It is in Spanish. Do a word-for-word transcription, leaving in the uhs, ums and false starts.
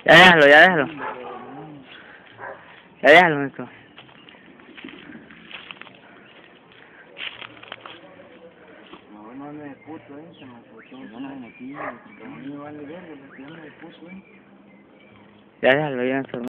Ya déjalo, ya déjalo. Ya déjalo esto. No, no me puto, eh, se me puso. No me metí, a mí me vale verga, porque yo me puso, eh. Ya déjalo, ya eso.